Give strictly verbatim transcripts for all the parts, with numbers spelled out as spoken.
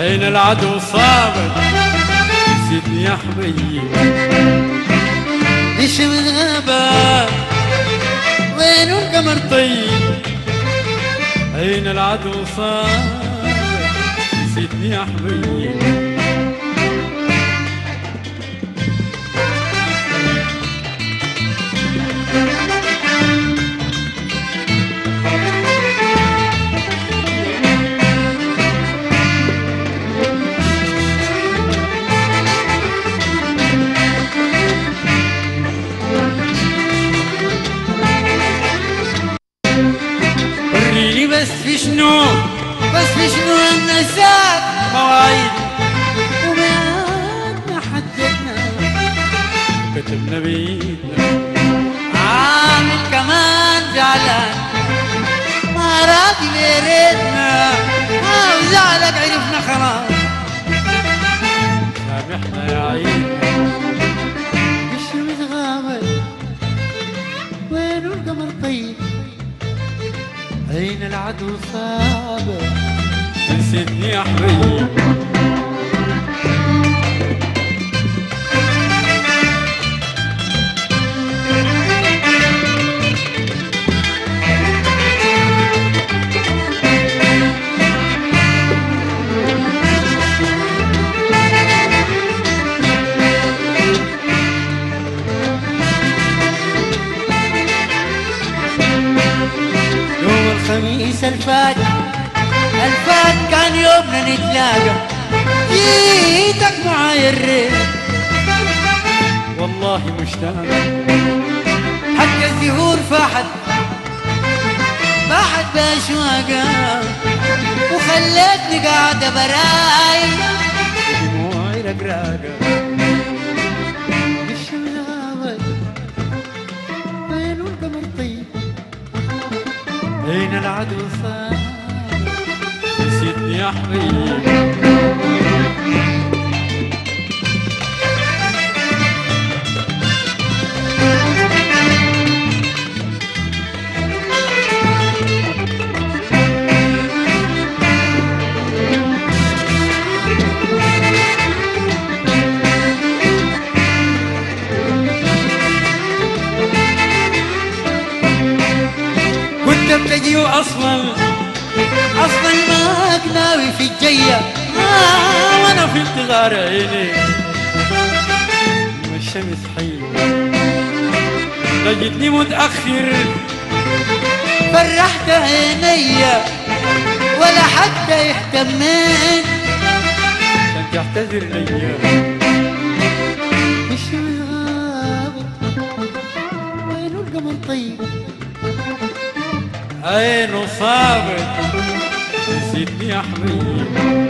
أين العدو صابت نسيتني يا حبيبي. الشمس غابت وين القمر طيب. أين العدو صابت نسيتني يا حبيبي. بس في شنو بس في شنو النسات مواعيد وميعادنا حددنا كتبنا بيدنا. عامل كمان زعلان ما راضي بيريدنا وزعلك عرفنا خلاص سامحنا يا عيد. الشمس غابت وين القمر طيب. أين العدو صابر نسيتني يا حبيبي. الخميس الفات الفات كان يومنا نتلاقى جيتك معاي الريت والله مشتاق. حتى الزهور فاحت فاحت بأشواقها وخلتني قاعدة براي دموعي رقراقة. الشمس غابت وين القمر طيب. أين العدو صار نسيتني يا حبيبي. بتجي واصلا اصلا ما ناوي في الجيه آه وانا في انتظار عيني. والشمس حلوه لقيتني متاخر فرحت عينيا ولا حتى اهتميت عشان تعتذر ليا. الشمس غابت وين القمر طيب. عينه صابت نسيتني يا حبيبي.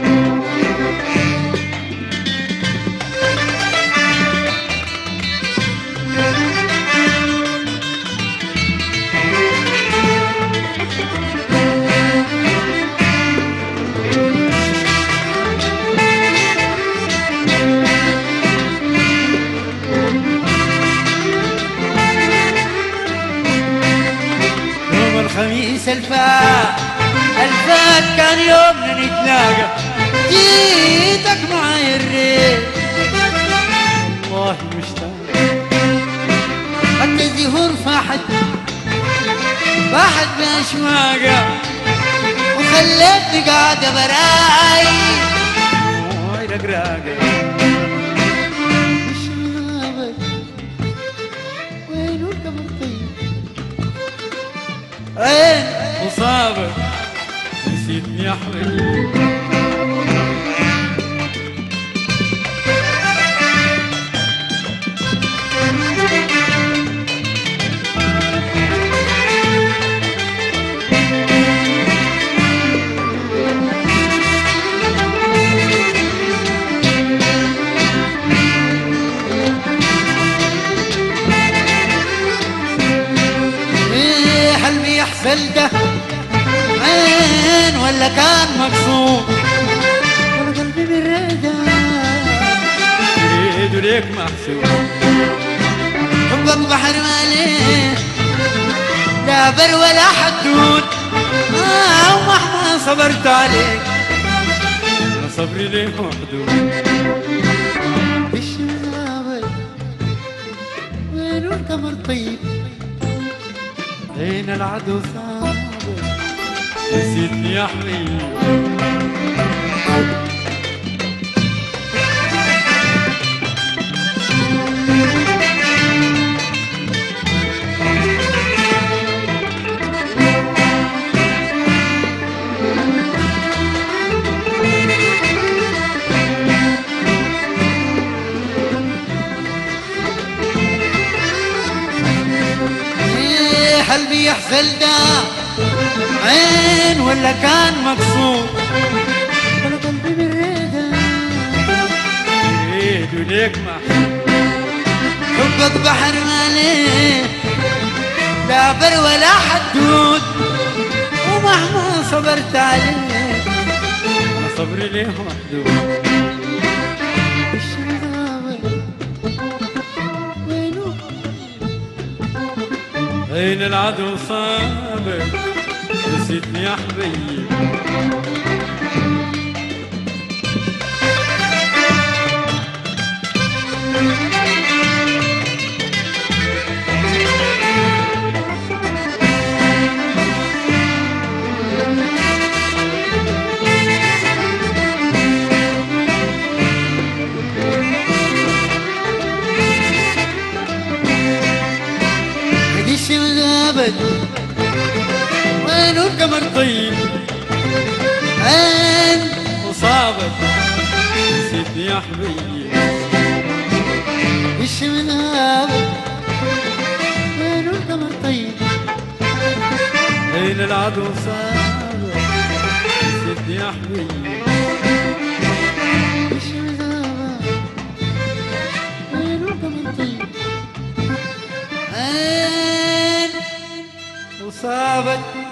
الخميس الفات الفات كان يومنا نتلاقى جيتك معاي الريت والله مشتاق. حتى الزهور فاحت فاحت بأشواقها وخلتني قاعدة براي دموعي رقراقة. الشمس غابت وين القمر طيب. عين وصابر نسيتني يا حبيبي. بلده عين ولا كان مقصود ولا قلبي بالرده يريد ليك محسوب. حبك بحر ماليه لا بر ولا حدود آه ومهما صبرت عليك صبري ليه محدود. بالشباب وين القمر طيب، أين العدو صابر نسيتني يا حبيبي. قلبي يحزل ده عين ولا كان مكسور، ولا قلبي بالريدة يريد وليك محسوب. حبك بحر ماليه لا بر ولا حدود، ومهما صبرت عليه أنا صبري ليه محدود. أين العدو صابر نسيتني يا حبيبي. عيش الغابة وين القمر طيب، عين وصابت نسيتني يا حبيبي. عيش الغابة وين القمر طيب، أين العدو صابر نسيتني يا حبيبي. عيش الغابة وين القمر طيب، عين وصابت